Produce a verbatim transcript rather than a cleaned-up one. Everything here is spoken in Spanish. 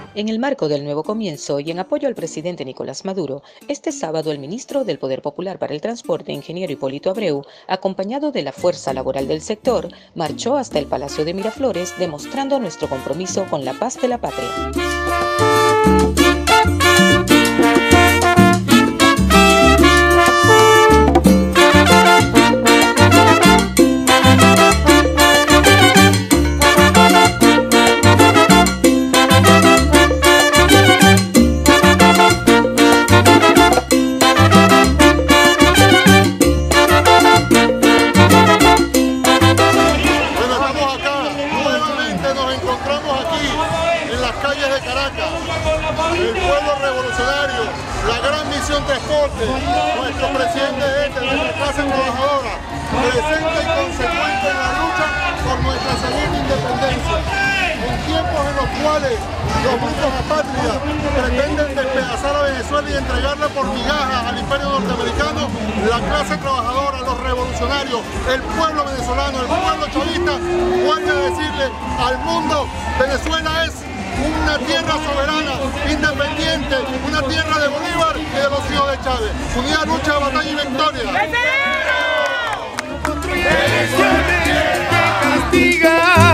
En el marco del nuevo comienzo y en apoyo al presidente Nicolás Maduro, este sábado el ministro del Poder Popular para el Transporte, ingeniero Hipólito Abreu, acompañado de la fuerza laboral del sector, marchó hasta el Palacio de Miraflores demostrando nuestro compromiso con la paz de la patria. Nos encontramos aquí en las calles de Caracas, el pueblo revolucionario, la gran misión transporte, nuestro presidente este, nuestra clase trabajadora, presente y consecuente en la lucha por nuestra salida de independencia. En tiempos en los cuales los grupos apátridas pretenden despedazar a Venezuela y entregarla por migajas al imperio norteamericano, la clase trabajadora, los revolucionarios, el pueblo venezolano, el pueblo chavista, vuelve a decirle al mundo: Venezuela es una tierra soberana, independiente, una tierra de Bolívar y de los hijos de Chávez. Unidad, lucha, batalla y victoria. Venezuela te castiga.